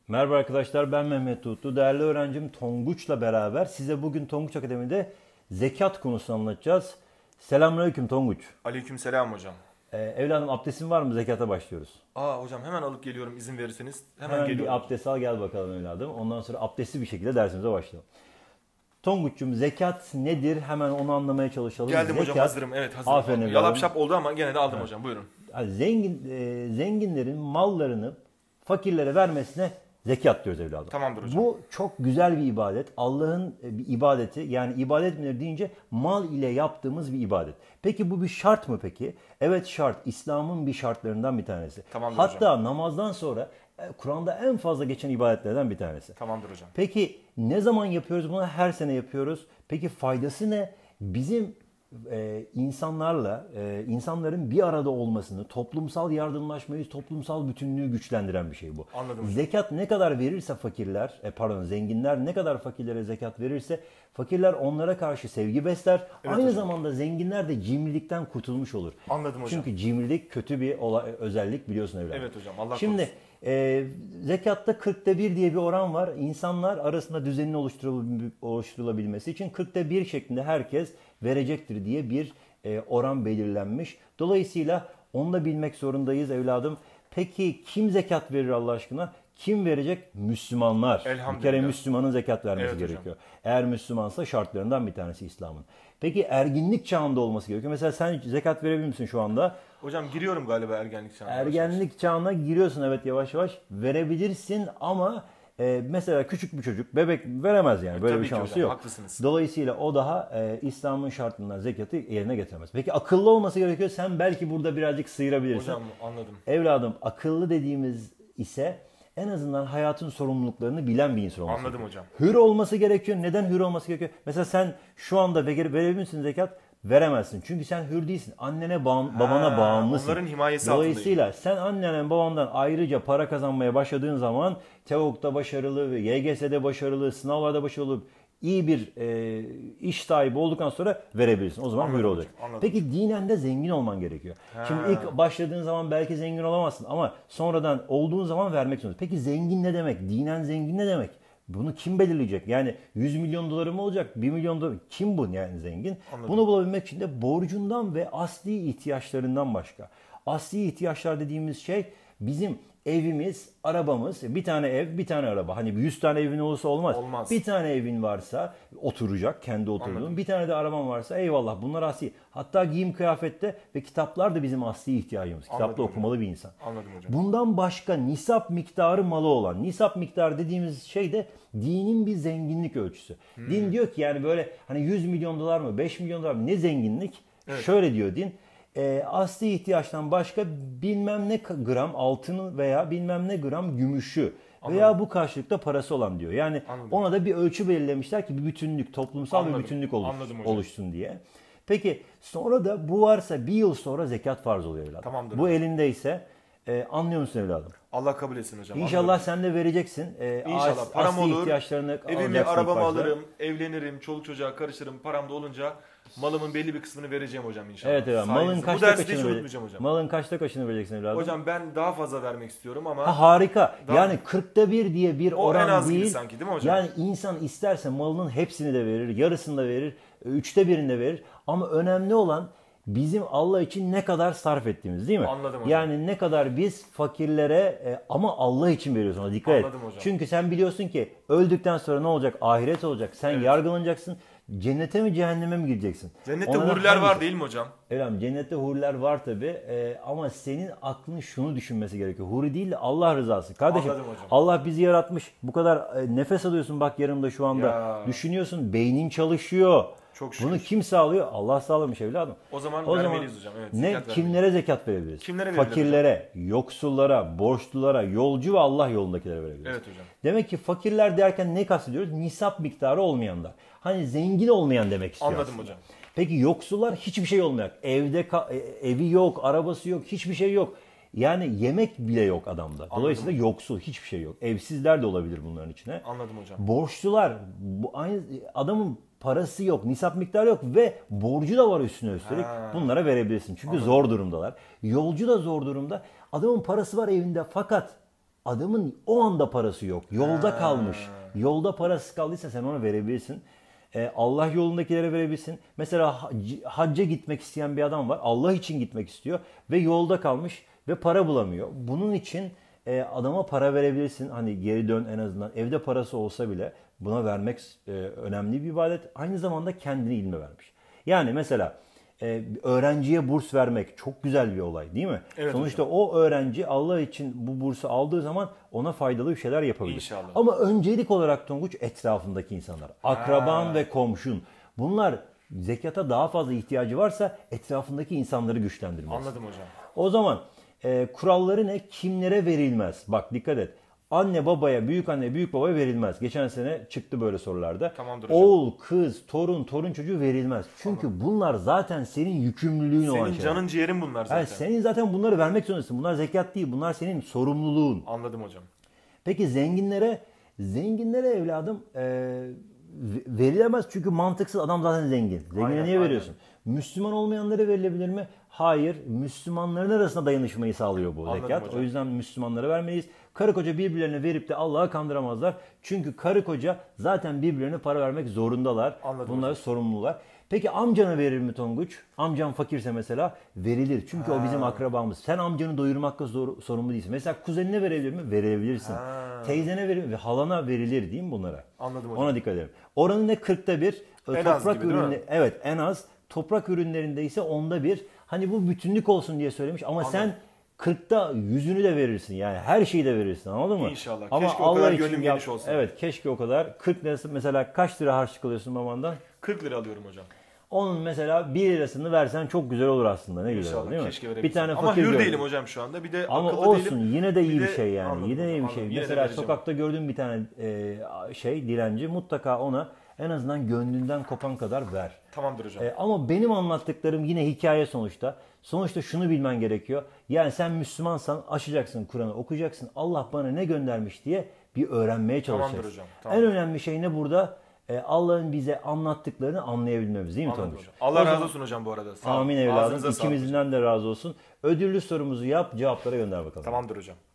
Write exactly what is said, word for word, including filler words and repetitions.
Merhaba arkadaşlar, ben Mehmet Tutlu. Değerli öğrencim Tonguç'la beraber size bugün Tonguç Akademi'de zekat konusunu anlatacağız. Selamünaleyküm Tonguç. Aleykümselam hocam. Ee, evladım abdestin var mı? Zekata başlıyoruz. Aa hocam hemen alıp geliyorum izin verirseniz. Hemen, Hemen geliyorum. bir abdest al gel bakalım evladım. Ondan sonra abdestli bir şekilde dersimize başlayalım. Tonguç'cum zekat nedir? Hemen onu anlamaya çalışalım. Geldim zekat, hocam hazırım. Evet hazırım. Aferin evladım. Yalap şap oldu ama gene de aldım evet. Hocam buyurun. Yani zengin, e, zenginlerin mallarını fakirlere vermesine zekat diyoruz evladım. Tamamdır hocam. Bu çok güzel bir ibadet. Allah'ın bir ibadeti. Yani ibadet midir deyince mal ile yaptığımız bir ibadet. Peki bu bir şart mı peki? Evet şart. İslam'ın bir şartlarından bir tanesi. Tamamdır Hatta hocam. namazdan sonra Kur'an'da en fazla geçen ibadetlerden bir tanesi. Tamamdır hocam. Peki ne zaman yapıyoruz bunu? Her sene yapıyoruz. Peki faydası ne? Bizim e, insanlarla, e, insanların bir arada olmasını, toplumsal yardımlaşmayı, toplumsal bütünlüğü güçlendiren bir şey bu. Anladım. Zekat ne kadar verirse fakirler, e, pardon zenginler ne kadar fakirlere zekat verirse fakirler onlara karşı sevgi besler. Evet Aynı hocam. zamanda zenginler de cimrilikten kurtulmuş olur. Anladım hocam. Çünkü cimrilik kötü bir olay, özellik biliyorsun evladım. Evet hocam Allah Şimdi korusun. e, zekatta kırkta bir diye bir oran var. İnsanlar arasında düzenin oluşturul- oluşturulabilmesi için kırkta bir şeklinde herkes verecektir diye bir e, oran belirlenmiş. Dolayısıyla onu da bilmek zorundayız evladım. Peki kim zekat verir Allah aşkına? Kim verecek? Müslümanlar. Bir Elhamdülillah. kere Müslümanın zekat vermesi Evet hocam. gerekiyor. Eğer Müslümansa şartlarından bir tanesi İslam'ın. Peki erginlik çağında olması gerekiyor. Mesela sen zekat verebilir misin şu anda? Hocam giriyorum galiba ergenlik çağına. Ergenlik çağına giriyorsun evet yavaş yavaş. Verebilirsin ama e, mesela küçük bir çocuk bebek veremez yani. Böyle Tabii bir ki şansı hocam, yok. haklısınız. Dolayısıyla o daha e, İslam'ın şartlarından zekatı yerine getiremez. Peki akıllı olması gerekiyor. Sen belki burada birazcık sıyırabilirsin. Hocam anladım. Evladım akıllı dediğimiz ise en azından hayatın sorumluluklarını bilen bir insan olması Anladım gerekiyor. hocam. Hür olması gerekiyor. Neden hür olması gerekiyor? Mesela sen şu anda verir, verebilir misin zekat? Veremezsin. Çünkü sen hür değilsin. Annene, bağım, babana bağımlısın. Onların himayesi Dolayısıyla altındayım. sen annenen, babandan ayrıca para kazanmaya başladığın zaman TEOG'da başarılı, Y G S'de başarılı, sınavlarda başarılı, iyi bir e, iş sahibi olduktan sonra verebilirsin. O zaman Anladım hür hocam, olacak. anladım. Peki dinen de zengin olman gerekiyor. Ha. Şimdi ilk başladığın zaman belki zengin olamazsın ama sonradan olduğun zaman vermek zorundasın. Peki zengin ne demek? Dinen zengin ne demek? Bunu kim belirleyecek? Yani yüz milyon doları mı olacak? bir milyon dolar kim bu yani zengin? Anladım. Bunu bulabilmek için de borcundan ve asli ihtiyaçlarından başka. Asli ihtiyaçlar dediğimiz şey bizim evimiz, arabamız, bir tane ev, bir tane araba. Hani yüz tane evin olursa olmaz. Olmaz. Bir tane evin varsa oturacak, kendi oturduğun. Anladım. Bir tane de araban varsa eyvallah bunlar asli. Hatta giyim kıyafette ve kitaplar da bizim asli ihtiyacımız. Kitapta Anladım okumalı hocam. bir insan. Anladım hocam. Bundan başka nisap miktarı malı olan, nisap miktarı dediğimiz şey de dinin bir zenginlik ölçüsü. Hmm. Din diyor ki yani böyle hani yüz milyon dolar mı, beş milyon dolar mı ne zenginlik? Evet. Şöyle diyor din. E, asli ihtiyaçtan başka bilmem ne gram altını veya bilmem ne gram gümüşü veya Anladım. bu karşılıkta parası olan diyor. Yani Anladım. ona da bir ölçü belirlemişler ki bir bütünlük, toplumsal Anladım. bir bütünlük oluş, Anladım hocam. oluşsun diye. Peki sonra da bu varsa bir yıl sonra zekat farz oluyor evladım. Tamamdır Bu hocam. elindeyse e, anlıyor musun evladım? Allah kabul etsin hocam. İnşallah anladım. sen de vereceksin. E, İnşallah as- param asli olur, ihtiyaçlarını evimi alacaksın ilk arabamı başta. alırım, evlenirim, çoluk çocuğa karışırım, param da olunca malımın belli bir kısmını vereceğim hocam inşallah. Evet evet. Malın Sayenizde. Bu kaçta dersi de hiç kaçını unutmayacağım vereceksin? hocam. Malın kaçta kaçını vereceksin evladım? Hocam ben daha fazla vermek istiyorum ama Ha, harika. Daha- Yani kırkta bir diye bir O oran en az gibi değil. sanki değil mi hocam? Yani insan isterse malının hepsini de verir, yarısını da verir, üçte birini de verir. Ama önemli olan bizim Allah için ne kadar sarf ettiğimiz değil mi? Anladım hocam. Yani ne kadar biz fakirlere e, ama Allah için veriyoruz ona dikkat et. Anladım hocam. Çünkü sen biliyorsun ki öldükten sonra ne olacak? Ahiret olacak. Sen Evet. yargılanacaksın. Cennete mi cehenneme mi gideceksin? Cennette Onlardan huriler hangisi? var değil mi hocam? Efendim cennette huriler var tabi ama senin aklın şunu düşünmesi gerekiyor. Huri değil de Allah rızası. Kardeşim Anladım hocam. Allah bizi yaratmış. Bu kadar e, nefes alıyorsun bak yanımda şu anda. Ya. Düşünüyorsun beynin çalışıyor. Çok şükür. Bunu kim sağlıyor? Allah sağlamış evladım. O zaman O zaman vermeliyiz hocam. Evet, ne zekat vermeliyiz. kimlere zekat verebiliriz? Kimlere verilir Fakirlere, yoksullara, borçlulara, yolcu ve Allah yolundakilere verebiliriz. Evet hocam. Demek ki fakirler derken ne kastediyoruz? Nisap miktarı olmayanlar. Hani zengin olmayan demek istiyor Anladım aslında. hocam. Peki yoksullar hiçbir şey olmayacak. Evde ka- e, evi yok, arabası yok, hiçbir şey yok. Yani yemek bile yok adamda. Dolayısıyla yoksul, hiçbir şey yok. Evsizler de olabilir bunların içine. Anladım hocam. Borçlular, bu aynı adamın parası yok, nisap miktarı yok ve borcu da var üstüne üstelik. Ha. Bunlara verebilirsin. Çünkü zor durumdalar. Yolcu da zor durumda. Adamın parası var evinde fakat adamın o anda parası yok. Yolda Ha. kalmış. Yolda parası kaldıysa sen ona verebilirsin. Ee, Allah yolundakilere verebilirsin. Mesela hac- hacca gitmek isteyen bir adam var. Allah için gitmek istiyor ve yolda kalmış ve para bulamıyor. Bunun için e, adama para verebilirsin. Hani geri dön en azından. Evde parası olsa bile buna vermek e, önemli bir ibadet. Aynı zamanda kendini ilme vermiş. Yani mesela e, öğrenciye burs vermek çok güzel bir olay değil mi? Evet Sonuçta o öğrenci Allah için bu bursu aldığı zaman ona faydalı bir şeyler yapabilir. İnşallah. Ama öncelik olarak Tonguç etrafındaki insanlar. Akraban Ha. ve komşun. Bunlar zekata daha fazla ihtiyacı varsa etrafındaki insanları güçlendirmez. Anladım hocam. O zaman e, kuralları ne? Kimlere verilmez? Bak dikkat et. Anne babaya, büyük anne, büyük babaya verilmez. Geçen sene çıktı böyle sorularda. Tamamdır hocam. Oğul, kız, torun, torun çocuğu verilmez. Çünkü bunlar zaten senin yükümlülüğün olan Senin şeyler. canın ciğerin bunlar zaten. Yani senin zaten bunları vermek zorundasın. Bunlar zekat değil. Bunlar senin sorumluluğun. Anladım hocam. Peki zenginlere, zenginlere evladım e, verilemez çünkü mantıksız, adam zaten zengin. Zengine Aynen, niye aynen. veriyorsun? Müslüman olmayanlara verilebilir mi? Hayır. Müslümanların arasında dayanışmayı sağlıyor bu Anladım zekat. hocam. O yüzden Müslümanlara vermeliyiz. Karı koca birbirlerine verip de Allah'a kandıramazlar. Çünkü karı koca zaten birbirlerine para vermek zorundalar. Anladım Bunlar sorumlular. Peki amcana verir mi Tonguç? Amcan fakirse mesela verilir. Çünkü o bizim akrabamız. Sen amcanı doyurmakla zor, sorumlu değilsin. Mesela kuzenine verebilir mi? Verebilirsin. Ha. Teyzene verir mi? Halana verilir değil mi bunlara? Anladım hocam. Ona dikkat edelim. Oranın ne kırkta bir? En az toprak gibi, değil mi? ürünleri, evet en az. Toprak ürünlerinde ise onda bir. Hani bu bütünlük olsun diye söylemiş ama sen kırkta yüzünü de verirsin. Yani her şeyi de verirsin, anladın mı? İnşallah. Ama Keşke o kadar Allah için gönlüm yap- geniş olsun. Evet keşke o kadar. kırk lirası mesela kaç lira harçlık alıyorsun babandan? kırk lira alıyorum hocam. Onun mesela bir lirasını versen çok güzel olur aslında. Ne güzel olur İnşallah. değil mi? Keşke verebilsem. Bir tane Ama fakir hür gördüm. değilim hocam şu anda. Bir de Ama akıllı olsun değilim. yine de iyi bir de- şey yani. Anladım Yine de iyi bir hocam, şey. anladım. Yine de Mesela vereceğim. sokakta gördüğün bir tane e, şey dilenci mutlaka ona en azından gönlünden kopan kadar ver. Tamamdır hocam. E, ama benim anlattıklarım yine hikaye sonuçta. Sonuçta şunu bilmen gerekiyor. Yani sen Müslümansan açacaksın Kur'an'ı, okuyacaksın. Allah bana ne göndermiş diye bir öğrenmeye çalışacaksın. Tamamdır hocam, tamamdır. En önemli şey ne burada? E, Allah'ın bize anlattıklarını anlayabilmemiz değil mi Anladım Tonguç? hocam. Allah O razı zaman- olsun hocam bu arada. Sağ olun. Amin evladım. Ağzınıza sağlık hocam. İkimizden de razı olsun. Ödüllü sorumuzu yap, cevaplara gönder bakalım. Tamamdır hocam.